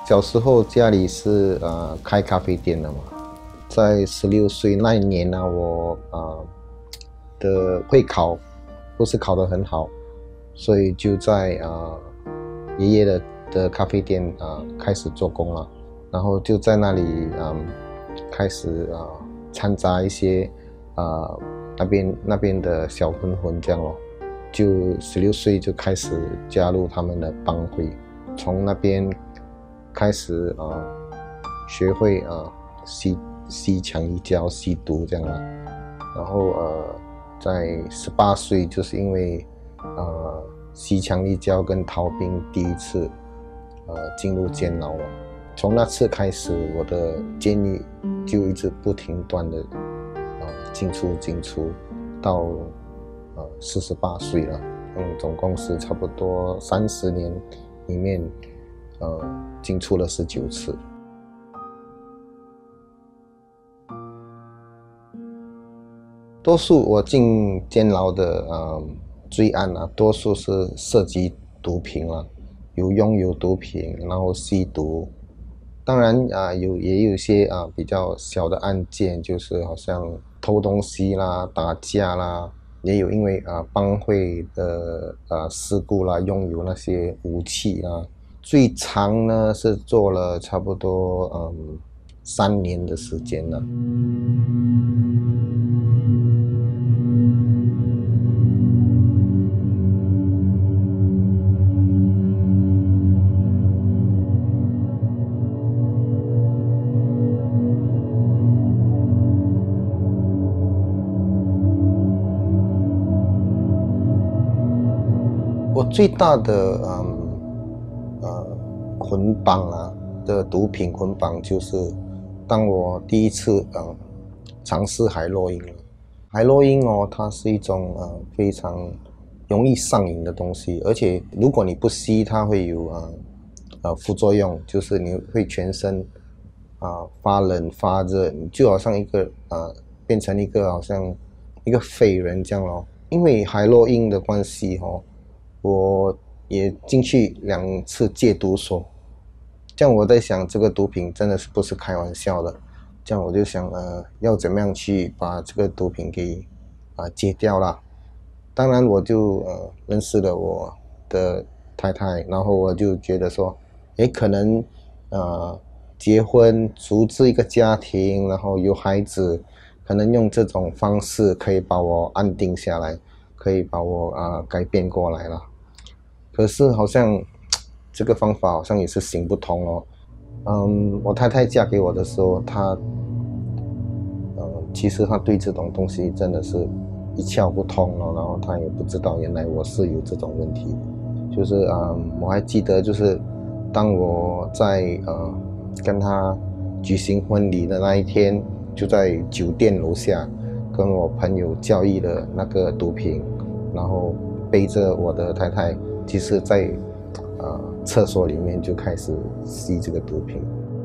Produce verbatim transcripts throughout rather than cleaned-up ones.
小时候家里是呃开咖啡店的嘛，在十六岁那一年呢、啊，我呃的会考不是考得很好，所以就在呃爷爷的的咖啡店啊、呃、开始做工了，然后就在那里嗯、呃、开始啊、呃、掺杂一些啊、呃、那边那边的小混混这样咯，就十六岁就开始加入他们的帮会，从那边开始啊、呃、学会啊、呃、吸吸强一胶吸毒这样啦，然后呃在十八岁就是因为呃吸强力胶跟逃兵第一次呃进入监牢了，从那次开始我的监狱就一直不停断的呃进出进出到呃四十八岁了，嗯，总共是差不多三十年里面呃进出了十九次。多数我进监牢的呃罪案啊，多数是涉及毒品了，有拥有毒品，然后吸毒。当然啊、呃，有也有一些啊、呃、比较小的案件，就是好像偷东西啦、打架啦，也有因为啊、呃、帮会的呃事故啦，拥有那些武器啦。最长呢是做了差不多嗯三年的时间了。我最大的嗯呃捆绑啊的毒品捆绑就是当我第一次嗯尝试海洛因了。海洛因哦，它是一种呃非常容易上瘾的东西，而且如果你不吸，它会有呃呃副作用，就是你会全身啊、呃、发冷发热，你就好像一个呃变成一个好像一个废人这样咯。因为海洛因的关系哦，我也进去两次戒毒所，这样我在想这个毒品真的是不是开玩笑的，这样我就想呃要怎么样去把这个毒品给啊、呃、戒掉啦。当然我就呃认识了我的太太，然后我就觉得说，诶，可能呃结婚组织一个家庭，然后有孩子，可能用这种方式可以把我安定下来，可以把我啊、呃、改变过来了。可是好像这个方法好像也是行不通哦。嗯，我太太嫁给我的时候，她嗯其实她对这种东西真的是一窍不通了，然后她也不知道原来我是有这种问题。就是嗯我还记得就是当我在呃跟她举行婚礼的那一天，就在酒店楼下跟我朋友交易的那个毒品，然后背着我的太太，其实在呃厕所里面就开始吸这个毒品。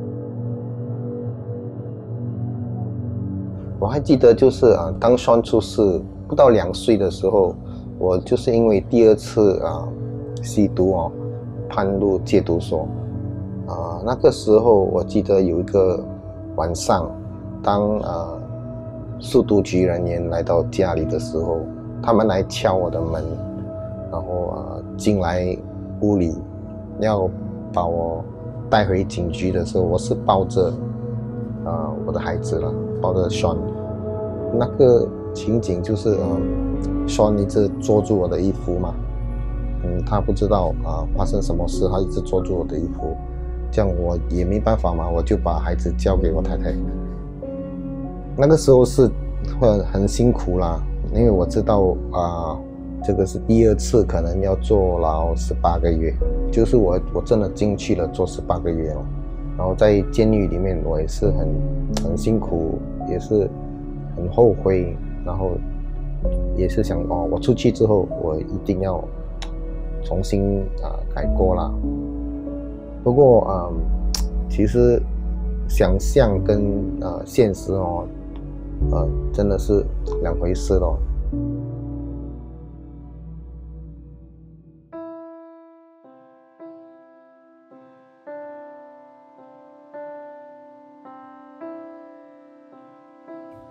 我还记得就是啊，当双出世不到两岁的时候，我就是因为第二次啊吸毒哦，判入戒毒所。啊，那个时候我记得有一个晚上，当啊速毒局人员来到家里的时候，他们来敲我的门，然后啊进来屋里要把我带回警局的时候，我是抱着啊我的孩子了，抱着 Sean。那个情景就是嗯 Sean 一直捉住我的衣服嘛，嗯他不知道啊发生什么事，他一直捉住我的衣服，这样我也没办法嘛，我就把孩子交给我太太。那个时候是很很辛苦啦，因为我知道啊这个是第二次，可能要坐牢十八个月，就是我我真的进去了做十八个月哦。然后在监狱里面我也是很很辛苦，也是很后悔，然后也是想哦，我出去之后我一定要重新啊、呃、改过啦。不过嗯，其实想象跟呃现实哦，呃真的是两回事咯。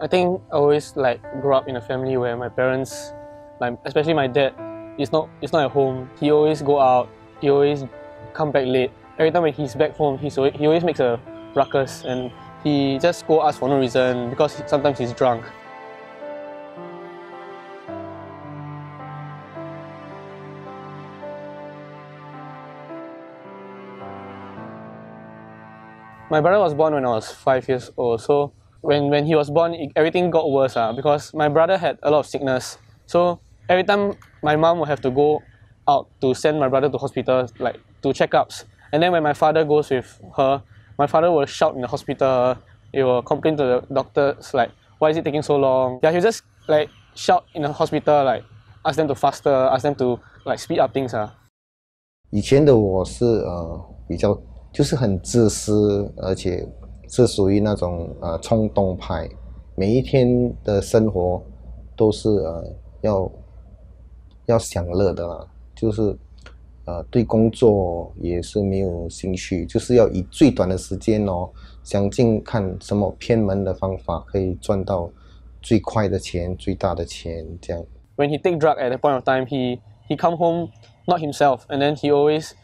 I think I always like grew up in a family where my parents, like especially my dad, is not is not at home. He always go out. He always come back late. Every time when he's back home, he's always, he always makes a ruckus and he just scold us for no reason because sometimes he's drunk. My brother was born when I was five years old, so when, when he was born, it, everything got worse uh, because my brother had a lot of sickness. So every time my mom would have to go out to send my brother to hospital, like to checkups. And then when my father goes with her, my father will shout in the hospital. He will complain to the doctors like, why is it taking so long? Yeah, he'll just like shout in the hospital, like ask them to faster, ask them to like speed up things uh. 以前的我是呃比较就是很自私，而且是属于那种呃冲动派，每一天的生活都是呃要要享乐的啦，就是呃对工作也是没有兴趣，就是要以最短的时间哦，想尽看什么偏门的方法可以赚到最快的钱、最大的钱这样。 When he take drug at that point of time, he he come home not himself, and then he always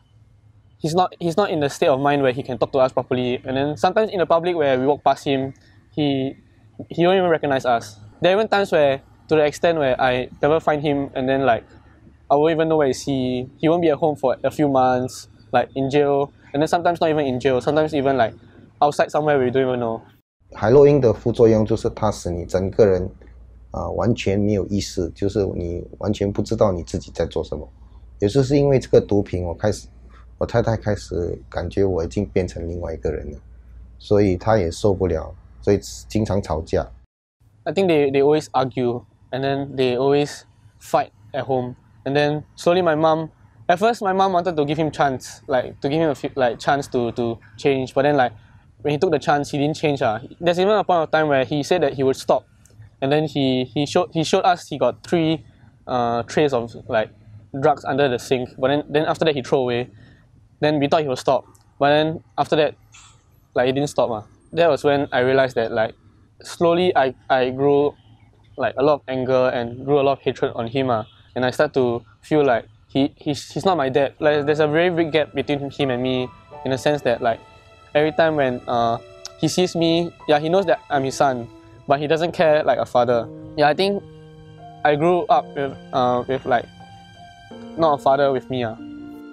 he's not he's not in the state of mind where he can talk to us properly. And then sometimes in the public where we walk past him, he he don't even recognize us. There are even times where to the extent where I never find him, and then like I won't even know where is he. He won't be at home for a few months, like in jail, and then sometimes not even in jail. Sometimes even like outside somewhere we don't even know. 海洛因的副作用就是它使你整个人啊、呃、完全没有意识，就是你完全不知道你自己在做什么。也就是因为这个毒品，我开始，我太太开始感觉我已经变成另外一个人了，所以她也受不了，所以经常吵架。 I think they they always argue, and then they always fight at home, and then slowly my mom. At first, my mom wanted to give him chance, like to give him a few, like chance to to change, but then like when he took the chance, he didn't change. Uh. There's even a point of time where he said that he would stop, and then he he showed he showed us he got three uh, trays of like drugs under the sink. But then then after that he throw away. Then we thought he would stop, but then after that, like he didn't stop. Uh. That was when I realized that like slowly I I grew like a lot of anger and grew a lot of hatred on him. Uh. And I start to feel like he he's he's not my dad. Like there's a very big gap between him and me, in the sense that like every time when uh, he sees me, yeah, he knows that I'm his son, but he doesn't care like a father. Yeah, I think I grew up with uh, with like not a father with me. Uh.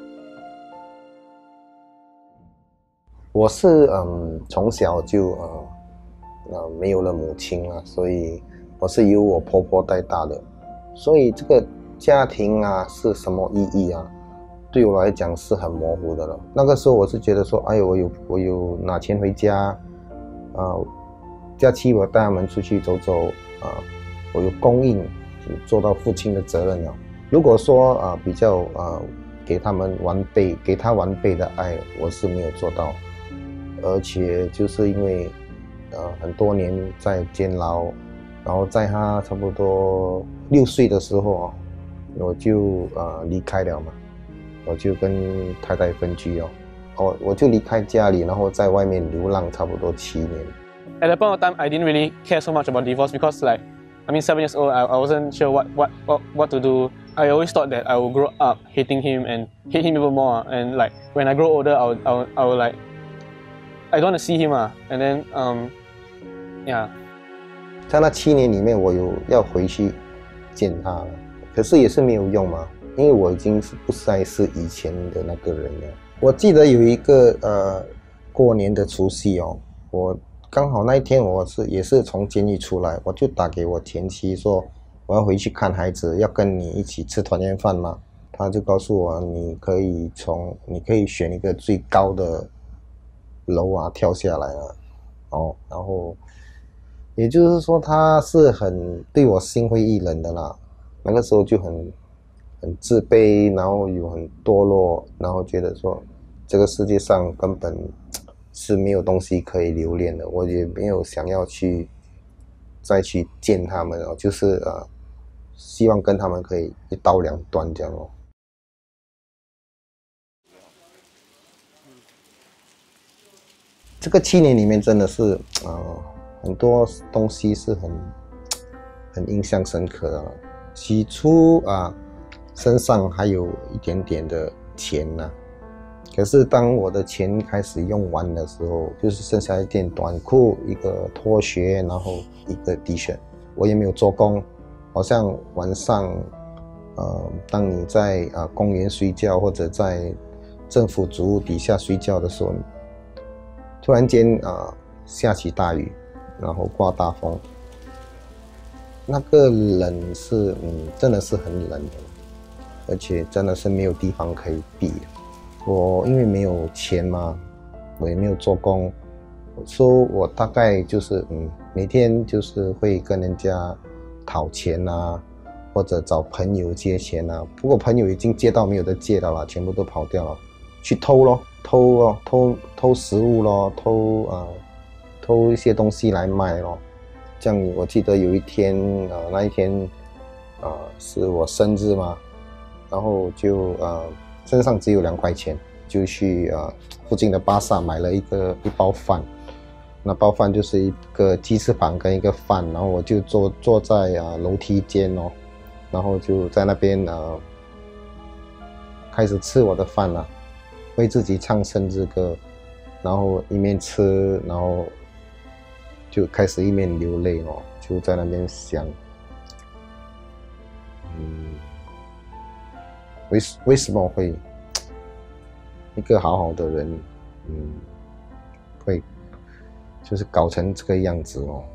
我是嗯从小就呃呃没有了母亲了，所以我是由我婆婆带大的，所以这个家庭啊是什么意义啊？对我来讲是很模糊的了。那个时候我是觉得说，哎呦，我有我有拿钱回家，啊、呃，假期我带他们出去走走，啊、呃，我有供应，做到父亲的责任了。如果说啊、呃、比较啊、呃、给他们完备，给他完备的爱，我是没有做到。而且就是因为呃很多年在监牢，然后在他差不多六岁的时候，我就呃离开了嘛，我就跟太太分居哦，哦我就离开家里，然后在外面流浪差不多七年。 At that point of time, I didn't really care so much about divorce because like I mean seven years old, I, I wasn't sure what, what what what to do. I always thought that I would grow up hating him and hate him even more. And like when I grow older, I would I would, I would like I don't want to see him ah. And then um yeah. 在那七年里面，我有要回去见他了，可是也是没有用嘛，因为我已经是不再是以前的那个人了。我记得有一个呃过年的除夕哦，我刚好那一天我是也是从监狱出来，我就打给我前妻说我要回去看孩子，要跟你一起吃团圆饭嘛。他就告诉我，你可以从你可以选一个最高的楼啊跳下来啊，哦，然后也就是说他是很对我心灰意冷的啦。那个时候就很很自卑，然后有很堕落，然后觉得说这个世界上根本是没有东西可以留恋的，我也没有想要去再去见他们哦，就是呃希望跟他们可以一刀两断这样哦。这个七年里面真的是呃很多东西是很很印象深刻的。起初啊，身上还有一点点的钱呐、啊，可是当我的钱开始用完的时候，就是剩下一件短裤、一个拖鞋，然后一个 T 恤，我也没有做工，好像晚上。呃，当你在啊、呃、公园睡觉，或者在政府主屋底下睡觉的时候，突然间啊、呃、下起大雨，然后刮大风，那个冷是嗯真的是很冷的，而且真的是没有地方可以避。我因为没有钱嘛，我也没有做工，所以我大概就是嗯每天就是会跟人家讨钱啊。或者找朋友借钱啊，不过朋友已经借到没有得借了啦，全部都跑掉了，去偷咯，偷咯，偷偷食物咯，偷呃偷一些东西来卖咯。这样我记得有一天呃那一天呃是我生日嘛，然后就呃身上只有两块钱，就去呃附近的巴萨买了一个一包饭。那包饭就是一个鸡翅膀跟一个饭，然后我就坐坐在啊、呃、楼梯间哦。然后就在那边呃开始吃我的饭了，为自己唱生日歌，然后一面吃，然后就开始一面流泪哦，就在那边想，嗯，为为什么会一个好好的人，嗯，会就是搞成这个样子哦。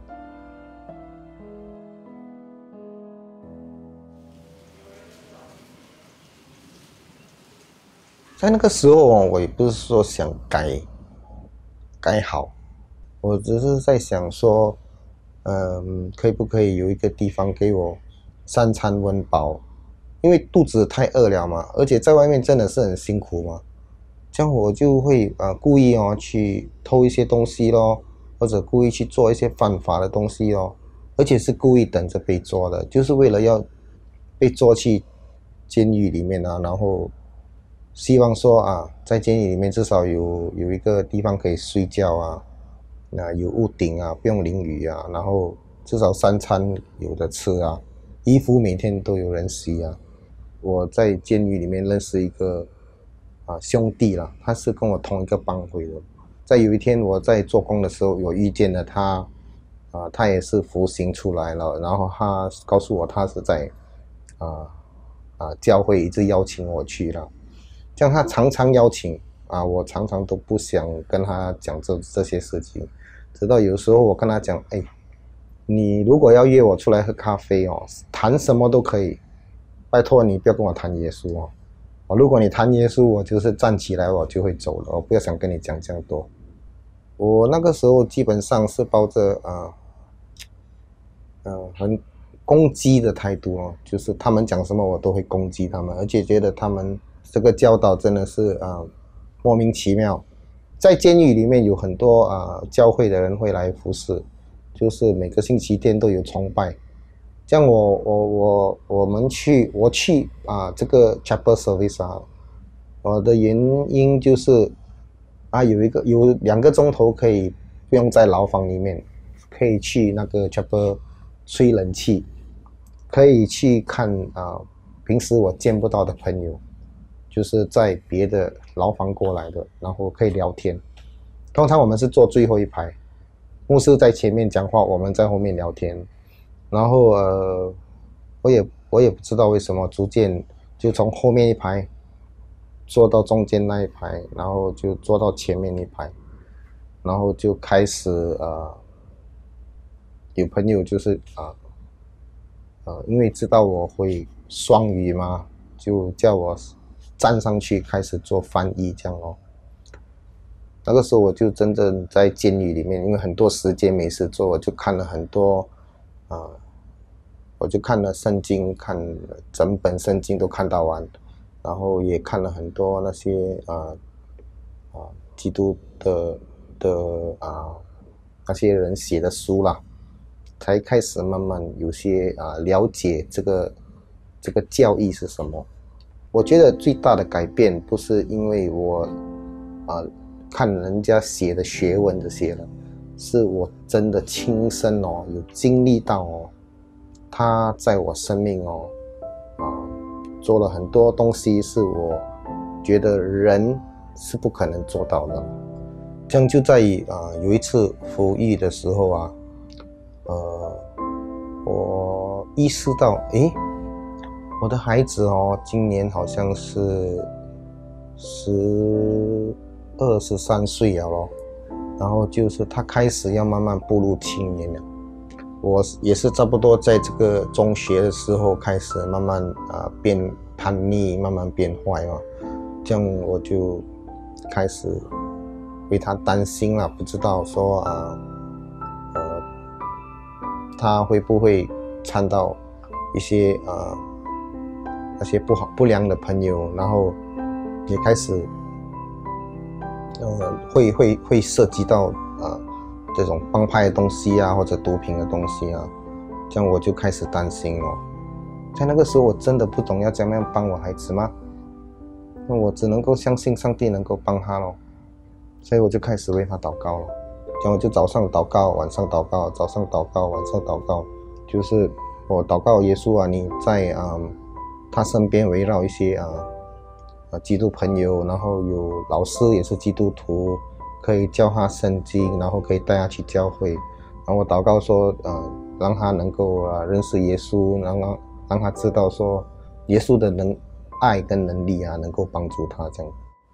在那个时候我也不是说想改改好，我只是在想说，嗯，可以不可以有一个地方给我三餐温饱，因为肚子太饿了嘛，而且在外面真的是很辛苦嘛，这样我就会呃故意哦去偷一些东西咯，或者故意去做一些犯法的东西咯，而且是故意等着被抓的，就是为了要被抓去监狱里面啊，然后。希望说啊，在监狱里面至少有有一个地方可以睡觉啊，那有屋顶啊，不用淋雨啊，然后至少三餐有的吃啊，衣服每天都有人洗啊。我在监狱里面认识一个啊兄弟啦，他是跟我同一个帮会的。在有一天我在做工的时候，有遇见了他，啊，他也是服刑出来了，然后他告诉我他是在啊啊教会一直邀请我去了。这样他常常邀请啊，我常常都不想跟他讲这这些事情，直到有时候我跟他讲，哎，你如果要约我出来喝咖啡哦，谈什么都可以，拜托你不要跟我谈耶稣哦，哦，如果你谈耶稣，我就是站起来我就会走了，我不要想跟你讲这样多。我那个时候基本上是抱着啊，呃，很攻击的态度哦，就是他们讲什么我都会攻击他们，而且觉得他们。这个教导真的是啊、呃、莫名其妙，在监狱里面有很多啊、呃、教会的人会来服侍，就是每个星期天都有崇拜。这样我我我我们去我去啊、呃、这个 chapel service 啊，我的原因就是啊有一个有两个钟头可以不用在牢房里面，可以去那个 chapel 吹冷气，可以去看啊、呃、平时我见不到的朋友。就是在别的牢房过来的，然后可以聊天。通常我们是坐最后一排，牧师在前面讲话，我们在后面聊天。然后呃，我也我也不知道为什么，逐渐就从后面一排坐到中间那一排，然后就坐到前面一排，然后就开始呃，有朋友就是啊呃, 呃，因为知道我会双语嘛，就叫我。站上去开始做翻译这样哦，那个时候我就真正在监狱里面，因为很多时间没事做，我就看了很多啊、呃，我就看了圣经，看整本圣经都看到完，然后也看了很多那些啊啊、呃呃、基督的的啊、呃、那些人写的书啦，才开始慢慢有些啊、呃、了解这个这个教义是什么。我觉得最大的改变不是因为我啊、呃、看人家写的学问这些了， 是我真的亲身哦，有经历到哦，他在我生命哦，啊，做了很多东西，是我觉得人是不可能做到的。这样就在于啊，有一次服役的时候啊，呃，我意识到，诶，我的孩子哦，今年好像是十二十三岁了咯，然后就是他开始要慢慢步入青年了。我也是差不多在这个中学的时候开始慢慢啊、呃、变叛逆，慢慢变坏嘛，这样我就开始为他担心了，不知道说啊呃, 呃他会不会掺到一些呃那些不好不良的朋友，然后也开始呃会会会涉及到啊。呃这种帮派的东西啊，或者毒品的东西啊，这样我就开始担心哦。在那个时候，我真的不懂要怎么样帮我孩子吗？那我只能够相信上帝能够帮他咯，所以我就开始为他祷告了。这样我就早上祷告，晚上祷告，早上祷告，晚上祷告，就是我祷告耶稣啊，你在啊、嗯、他身边围绕一些啊啊基督朋友，然后有老师也是基督徒。可以教他圣经，然后可以带他去教会，然后我祷告说，呃，让他能够啊认识耶稣，然后让他知道说，耶稣的能爱跟能力啊，能够帮助他这样。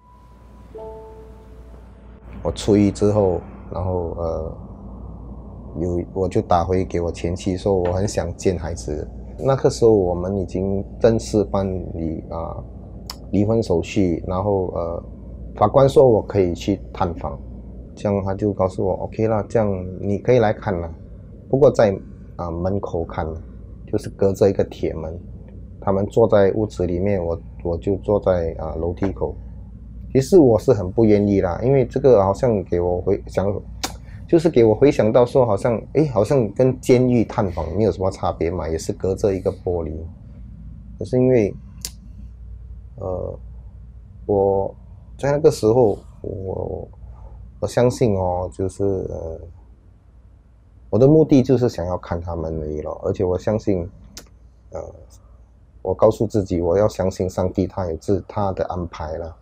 我出狱之后，然后呃，有我就打回给我前妻说，我很想见孩子。那个时候我们已经正式办理啊离婚手续，然后呃。法官说我可以去探访，这样他就告诉我 OK 啦，这样你可以来看啦，不过在啊、呃、门口看，就是隔着一个铁门，他们坐在屋子里面，我我就坐在啊、呃、楼梯口。其实我是很不愿意啦，因为这个好像给我回想，就是给我回想到说好像诶好像跟监狱探访没有什么差别嘛，也是隔着一个玻璃。可是因为呃我。在那个时候，我我相信哦，就是呃，我的目的就是想要看他们而已咯，而且我相信，呃，我告诉自己，我要相信上帝，他有自他的安排了。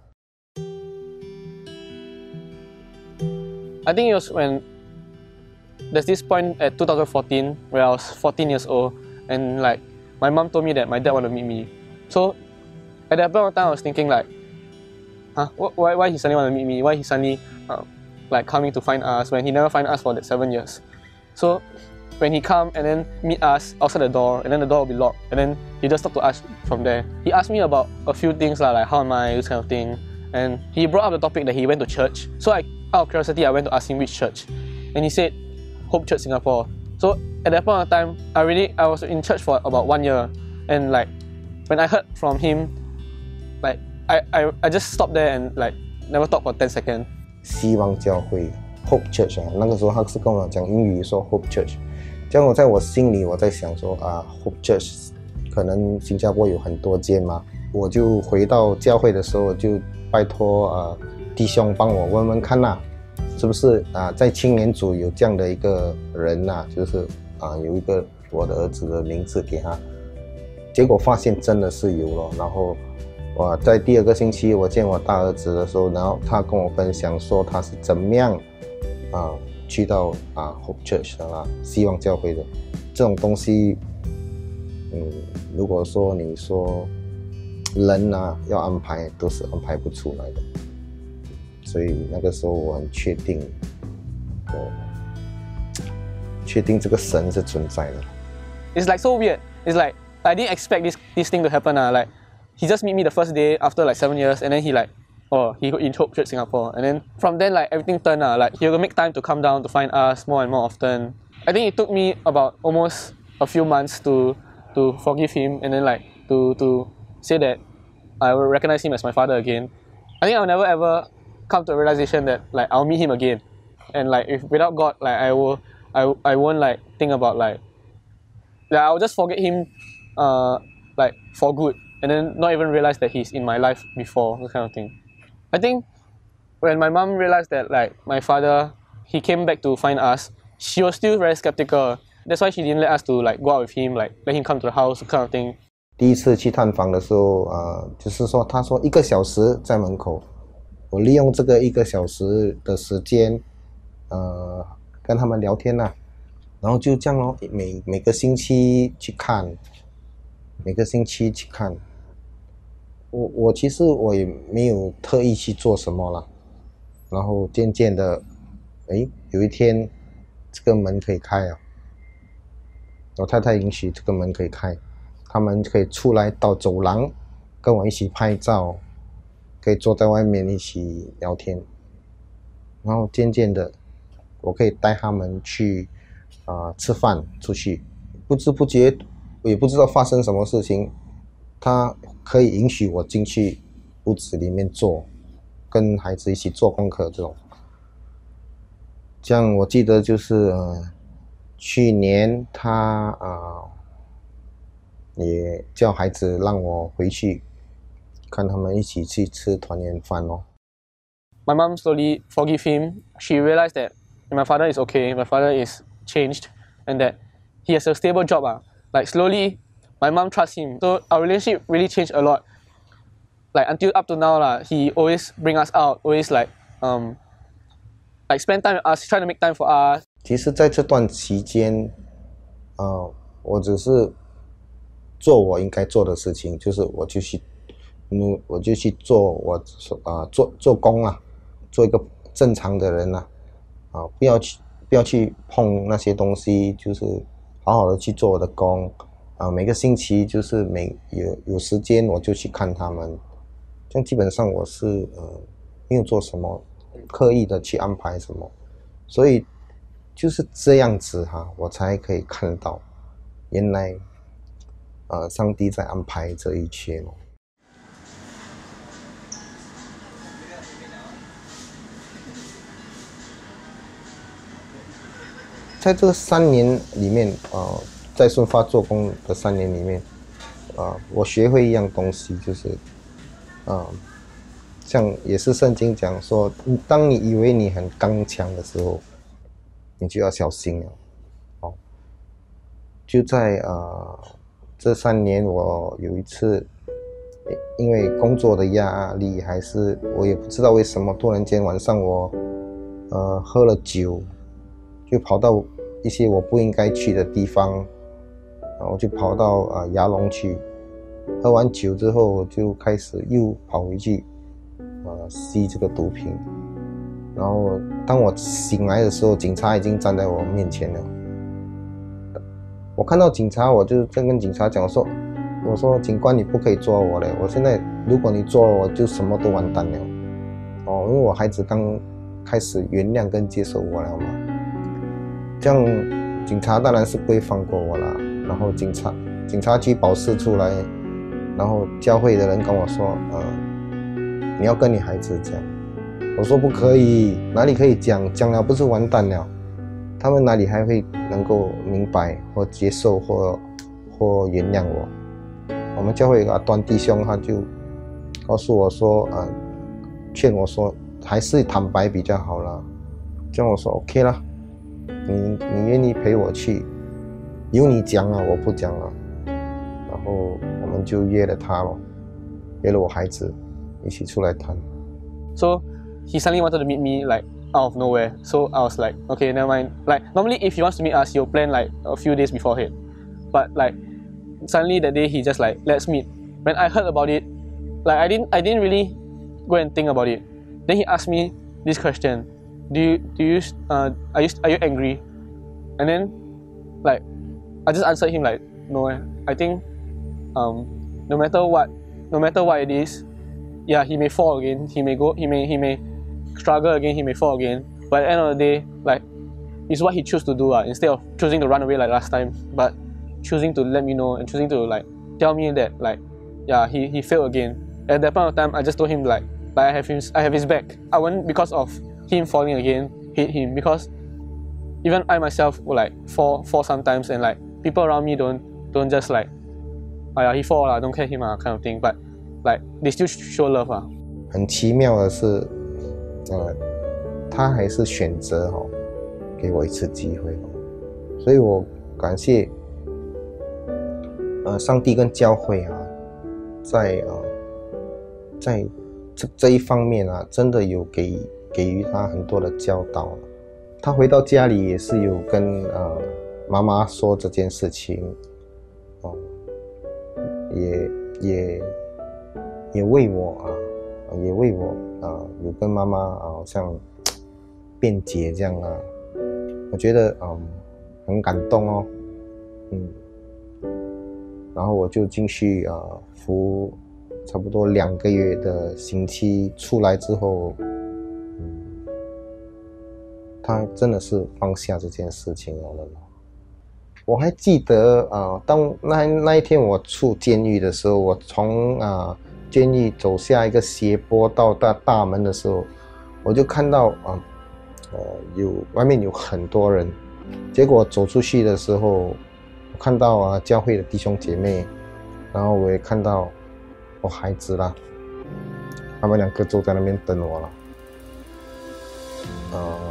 I think it was when there's this point at two thousand fourteen where I was fourteen years old, and like my mom told me that my dad wanted to meet me. So at that point of time, I was thinking like. Huh? Why, why he suddenly want to meet me? Why he suddenly um, like coming to find us when he never find us for that seven years? So when he come and then meet us outside the door, and then the door will be locked, and then he just talk to us from there. He asked me about a few things like, like how am I, this kind of thing, and he brought up the topic that he went to church. So I, out of curiosity, I went to ask him which church, and he said Hope Church Singapore. So at that point of time, I really I was in church for about one year, and like when I heard from him, like. I, I, I just stopped there and like never talked for ten seconds. 希望教会 Hope Church 啊，那个时候他是跟我讲英语说 Hope Church， 这样我在我心里我在想说啊 Hope Church 可能新加坡有很多间嘛，我就回到教会的时候就拜托啊弟兄帮我问问看呐、啊，是不是啊在青年组有这样的一个人呐、啊，就是啊有一个我的儿子的名字给他，结果发现真的是有了，然后。哇，在第二个星期我见我大儿子的时候，然后他跟我分享说他是怎么样啊去到啊 Hope Church 的啦，希望教会的这种东西，嗯，如果说你说人啊要安排，都是安排不出来的，所以那个时候我很确定，呃，确定这个神是存在的。 It's like so weird. It's like I didn't expect this this thing to happen. Uh, like. He just meet me the first day after like seven years, and then he like, oh, he got in Hope Church Singapore, and then from then like everything turned out. Like he will make time to come down to find us more and more often. I think it took me about almost a few months to to forgive him, and then like to to say that I will recognize him as my father again. I think I'll never ever come to a realization that like I'll meet him again, and like if without God, like I will, I I won't like think about like, yeah, I'll just forget him, uh, like for good. And then not even realize that he's in my life before, this kind of thing. I think when my mom realized that like my father, he came back to find us, she was still very skeptical. That's why she didn't let us to like go out with him, like let him come to the house, kind of thing. 第一次去探访的时候，呃，就是说，他说一个小时在门口，我利用这个一个小时的时间，呃，跟他们聊天呐、啊，然后就这样咯，每每个星期去看，每个星期去看。我我其实我也没有特意去做什么啦，然后渐渐的，哎，有一天这个门可以开啊，我太太允许这个门可以开，他们可以出来到走廊跟我一起拍照，可以坐在外面一起聊天，然后渐渐的我可以带他们去啊、呃、吃饭出去，不知不觉我也不知道发生什么事情，他可以允许我进去屋子里面做，跟孩子一起做功课这种。这样我记得就是呃去年他啊、呃、也叫孩子让我回去看他们一起去吃团圆饭哦。 My mom slowly forgave him. She realized that my father is okay, my father is changed, and that he has a stable job. Ah. Like slowly, my mom trusts him. So our relationship really changed a lot. Like until up to now, lah, he always bring us out, always like um, like spend time with us, try to make time for us. 其实在这段期间，呃，我只是做我应该做的事情，就是我就去，嗯，我就去做我啊、呃、做做工啊，做一个正常的人啊，啊，不要去不要去碰那些东西，就是好好的去做我的工啊。每个星期就是每有有时间我就去看他们，这样基本上我是呃没有做什么刻意的去安排什么，所以就是这样子哈，我才可以看到原来呃上帝在安排这一切哦。在这三年里面，呃，在顺发做工的三年里面，呃，我学会一样东西，就是，呃，像也是圣经讲说，当你以为你很刚强的时候，你就要小心了，哦。就在呃这三年，我有一次，因为工作的压力，还是我也不知道为什么，突然间晚上我，呃，喝了酒。就跑到一些我不应该去的地方，啊，我就跑到啊牙龙去，喝完酒之后，我就开始又跑回去，啊吸这个毒品。然后当我醒来的时候，警察已经站在我面前了。我看到警察，我就跟警察讲说：“我说警官，你不可以抓我嘞！我现在如果你抓我，就什么都完蛋了。哦，因为我孩子刚开始原谅跟接受我了嘛。”这样，警察当然是不会放过我啦。然后警察警察局保释出来，然后教会的人跟我说：“呃，你要跟你孩子讲。”我说：“不可以，哪里可以讲？讲了不是完蛋了？他们哪里还会能够明白或接受或或原谅我？”我们教会阿端弟兄他就告诉我说：“呃，劝我说还是坦白比较好啦。”这样我说 ：“OK 啦。”你你愿意陪我去，由你讲了，我不讲了。然后我们就约了他咯，约了我孩子一起出来谈。 So he suddenly wanted to meet me like out of nowhere. So I was like, okay, never mind. Like normally if he wants to meet us, he'll plan like a few days beforehand. But like suddenly that day he just like let's meet. When I heard about it, like I didn't I didn't really go and think about it. Then he asked me this question. Do you do you uh are you are you angry? And then like I just answered him like no. I think um no matter what no matter what it is, yeah, he may fall again. He may go. He may he may struggle again. He may fall again. But at the end of the day, like it's what he chose to do. Uh, instead of choosing to run away like last time, but choosing to let me know and choosing to like tell me that like yeah he he failed again. At that point of time, I just told him like like I have his I have his back. I won't because of him falling again hate him, because even I myself will like fall fall sometimes, and like people around me don't don't just like oh yeah he fall lah, don't care him ah kind of thing, but like they still show love ah. 很奇妙的是，呃，他还是选择哦给我一次机会，所以我感谢呃上帝跟教会啊，在呃在这这一方面啊，真的有给给予他很多的教导。他回到家里也是有跟呃妈妈说这件事情，哦、呃，也也也为我啊，也为我啊，有跟妈妈啊，好像辩解这样啊，我觉得嗯很感动哦，嗯，然后我就进去啊服差不多两个月的刑期，出来之后，嗯，他真的是放下这件事情了。我还记得啊、呃，当那那一天我出监狱的时候，我从啊、呃、监狱走下一个斜坡到大大门的时候，我就看到啊 呃, 呃有外面有很多人，结果走出去的时候，我看到啊教会的弟兄姐妹，然后我也看到我孩子啦，他们两个坐在那边等我了，呃，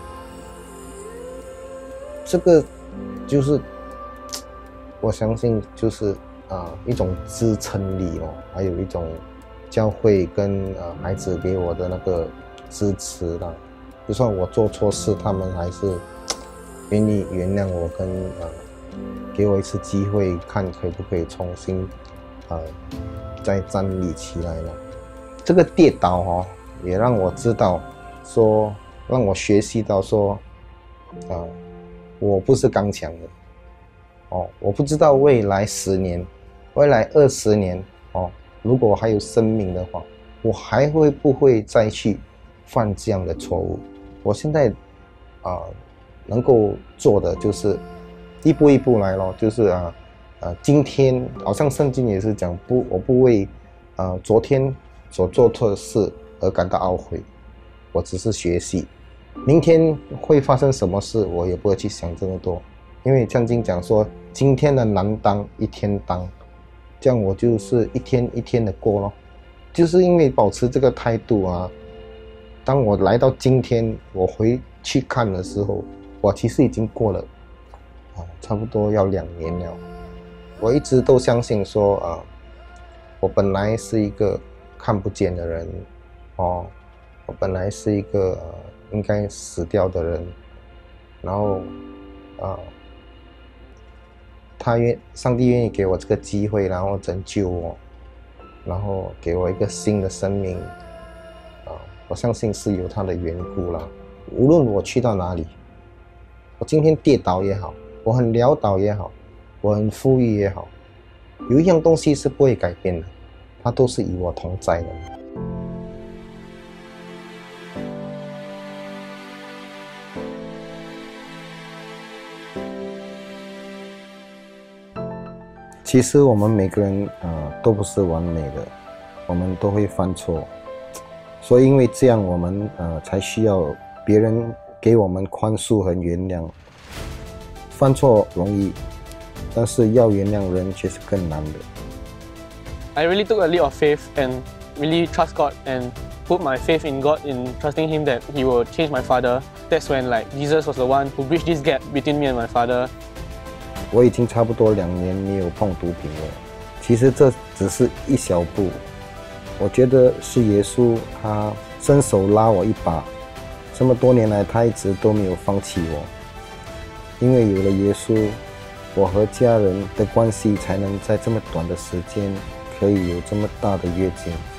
这个。就是我相信就是啊、呃、一种支撑力哦，还有一种教会跟呃孩子给我的那个支持啦。就算我做错事，他们还是愿意原谅我，跟呃给我一次机会，看可不可以重新呃再站立起来了。这个跌倒哦，也让我知道说，让我学习到说啊。呃我不是刚强的哦，我不知道未来十年、未来二十年哦，如果还有生命的话，我还会不会再去犯这样的错误？我现在啊、呃，能够做的就是一步一步来咯，就是啊呃，今天好像圣经也是讲不，我不为啊、呃、昨天所做错的事而感到懊悔，我只是学习。明天会发生什么事，我也不会去想这么多，因为圣经讲说，今天的难当一天当，这样我就是一天一天的过咯。就是因为保持这个态度啊，当我来到今天，我回去看的时候，我其实已经过了啊，差不多要两年了。我一直都相信说啊，我本来是一个看不见的人哦，我本来是一个、呃、应该死掉的人，然后啊，他愿上帝愿意给我这个机会，然后拯救我，然后给我一个新的生命啊，我相信是有他的缘故啦。无论我去到哪里，我今天跌倒也好，我很潦倒也好，我很富裕也好，有一样东西是不会改变的，它都是与我同在的。其实我们每个人呃都不是完美的，我们都会犯错，所以因为这样我们呃才需要别人给我们宽恕和原谅。犯错容易，但是要原谅人却是更难的。 I really took a leap of faith and really trust God and put my faith in God, in trusting Him that He will change my father. That's when like Jesus was the one who bridged this gap between me and my father. 我已经差不多两年没有碰毒品了，其实这只是一小步。我觉得是耶稣他伸手拉我一把，这么多年来他一直都没有放弃我。因为有了耶稣，我和家人的关系才能在这么短的时间可以有这么大的跃进。